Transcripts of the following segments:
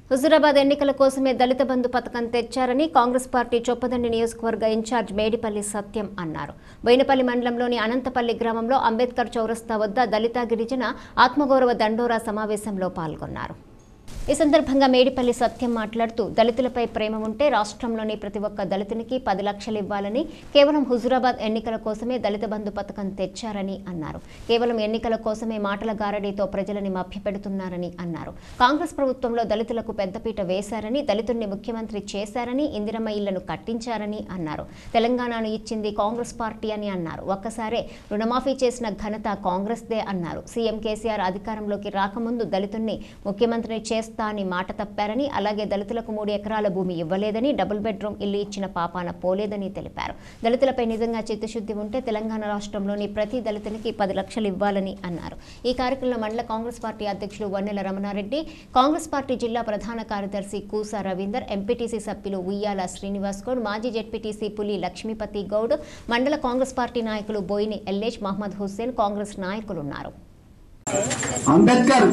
హుజూరాబాద్ ఎన్నికల కోసమే దళిత బంధు పథకం తెచ్చారని కాంగ్రెస్ పార్టీ చొప్పదండి నియోజకవర్గ ఇన్ఛార్జ్ మేడిపల్లి సత్యం అన్నారు. బోయినపల్లి మండలంలోని అనంతపల్లి గ్రామంలో అంబేద్కర్ చౌరస్తా వద్ద దళిత గిరిజన ఆత్మగౌరవ దండోరా సమావేశంలో పాల్గొన్నారు. ఈ సందర్భంగా మేడిపల్లి సత్యం మాట్లాడుతూ దళితులపై ప్రేమ ఉంటే రాష్ట్రంలోని ప్రతి ఒక్క దళితునికి 10 లక్షలు ఇవ్వాలని, కేవలం హుజూరాబాద్ ఎన్నికల కోసమే దళిత బంధు పథకం తెచ్చారని అన్నారు. కేవలం ఎన్నికల కోసమే మాటల గారడీతో ప్రజలని మభ్యపెడుతున్నారని అన్నారు. కాంగ్రెస్ ప్రభుత్వంలో దళితులకు పెద్దపీట వేశారని, దళితుల్ని ముఖ్యమంత్రి చేశారని, ఇందిరమ్మ ఇళ్లను కట్టించారని అన్నారు. తెలంగాణను ఇచ్చింది కాంగ్రెస్ పార్టీ అని అన్నారు. ఒక్కసారే రుణమాఫీ చేసిన ఘనత కాంగ్రెస్దే అన్నారు. సీఎం కేసీఆర్ అధికారంలోకి రాకముందు దళితుల్ని ముఖ్యమంత్రిని చేస్తా అని మాట తప్పారని, అలాగే దళితులకు 3 ఎకరాల భూమి ఇవ్వలేదని, డబుల్ బెడ్రూమ్ ఇల్లు ఇచ్చిన పాపాన పోలేదని తెలిపారు. దళితులపై నిజంగా చిత్తశుద్ధి ఉంటే తెలంగాణ రాష్ట్రంలోని ప్రతి దళితునికి 10 లక్షలు ఇవ్వాలని అన్నారు. ఈ కార్యక్రమంలో మండల కాంగ్రెస్ పార్టీ అధ్యక్షులు వన్నెల రమణారెడ్డి, కాంగ్రెస్ పార్టీ జిల్లా ప్రధాన కార్యదర్శి కూసా రవీందర్, ఎంపీటీసీ సభ్యులు ఉయ్యాల శ్రీనివాస్ గౌడ్, మాజీ జెడ్పీటీసీ పులి లక్ష్మీపతి గౌడ్, మండల కాంగ్రెస్ పార్టీ నాయకులు బోయిని ఎల్లేష్, మహమ్మద్ హుస్సేన్, కాంగ్రెస్ నాయకులున్నారు. అంబేద్కర్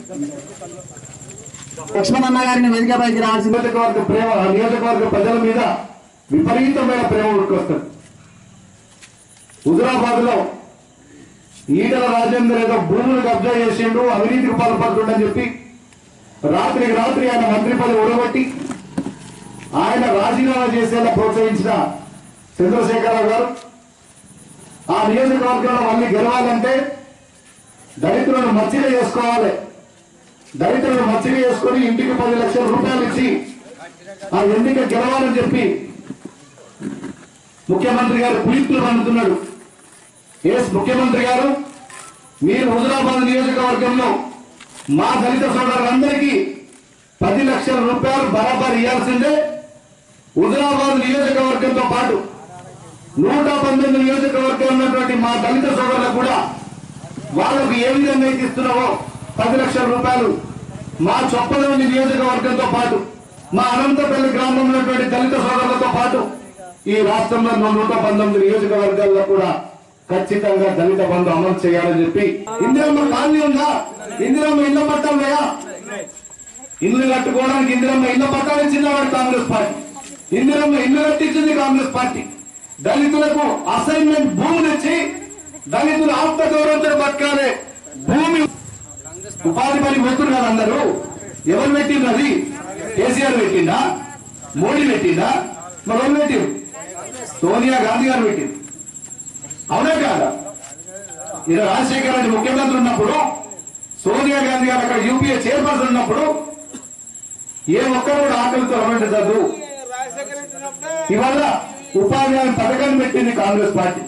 లక్ష్మణ్ అన్న గారిని వేదికపైకి రావాల్సిన నియోజకవర్గ ప్రజల మీద విపరీతమైన ప్రేమ ఉడుకొస్తుంది. హుజూరాబాద్ లో ఈటల రాజేందర్ ఏదో భూములు కబ్జా చేసిండు, అవినీతికి పాల్పడుతుండని చెప్పి రాత్రికి రాత్రి ఆయన మంత్రి పదవి ఊడగొట్టి ఆయన రాజీనామా చేసేలా ప్రోత్సహించిన చంద్రశేఖరరావు గారు ఆ నియోజకవర్గంలో మళ్ళీ గెలవాలంటే దళితులను మచ్చిక చేసుకోవాలి, దళితులను మచ్చిక చేసుకుని ఇంటికి 10 లక్షల రూపాయలు ఇచ్చి ఆ ఎన్నిక గెలవాలని చెప్పి ముఖ్యమంత్రి గారు కుయుక్తులు పండుతున్నాడు. ముఖ్యమంత్రి గారు, మీరు హుజూరాబాద్ నియోజకవర్గంలో మా దళిత సోదరులందరికీ 10 లక్షల రూపాయలు బరాబర్ ఇవ్వాల్సిందే. హుజూరాబాద్ నియోజకవర్గంతో పాటు 119 నియోజకవర్గాలు ఉన్నటువంటి మా దళిత సోదరులకు కూడా వాళ్ళకు ఏ విధంగా అయితే ఇస్తున్నావో 10 లక్షల రూపాయలు మా చొప్పదండి నియోజకవర్గంతో పాటు మా అనంతపల్లి గ్రామంలో ఉన్నటువంటి దళిత సోదరులతో పాటు ఈ రాష్ట్రంలో 119 నియోజకవర్గాల్లో కూడా ఖచ్చితంగా దళిత బంధు అమలు చేయాలని చెప్పి ఇందిరమ్మ కాలనీ ఉందా, ఇందిరమ్మ ఇళ్ల పట్టాలు లేదా, ఇల్లు కట్టుకోవడానికి ఇందిరమ్మ ఇళ్ల పట్టాలు ఇచ్చింది కాంగ్రెస్ పార్టీ, ఇందిరమ్మ ఇల్లు కట్టించింది కాంగ్రెస్ పార్టీ. దళితులకు అసైన్మెంట్ భూములు ఇచ్చి దళితులు ఆత్మగౌరవంతో బతకాలి, భూమి ఉపాధి పని పోతున్నారు కదా అందరూ. ఎవరు పెట్టిండ్రు? అది కేసీఆర్ పెట్టిందా, మోడీ పెట్టిందా, మరొకరు పెట్టిండు, సోనియా గాంధీ గారు పెట్టింది. అవునా కాదా? ఇలా రాజశేఖర రెడ్డి ముఖ్యమంత్రి ఉన్నప్పుడు, సోనియా గాంధీ గారు అక్కడ యూపీఏ చైర్పర్సన్ ఉన్నప్పుడు ఏ ఒక్కరు కూడా ఆకలితో రమ్మంటదు. ఇవాళ ఉపాధి హామీ పథకాన్ని పెట్టింది కాంగ్రెస్ పార్టీ.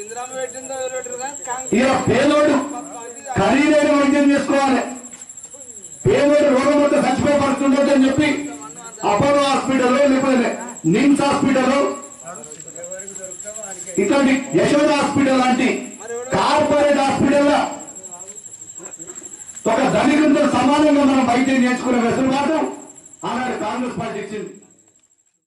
ఇలా పేదోడు ఖరీదైన వైద్యం చేసుకోవాలి, పేదోడు రోగం వద్ద చచ్చిపోపడుతుండదు అని చెప్పి అపోలో హాస్పిటల్ లేకపోతే నిమ్స్ హాస్పిటల్ ఇట్లాంటి యశోద హాస్పిటల్ లాంటి కార్పొరేట్ హాస్పిటల్ ఒక ధనికులతో సమానంగా మనం వైద్యం నేర్చుకునే వెసులుబాటు ఆనాడు కాంగ్రెస్ పార్టీ ఇచ్చింది.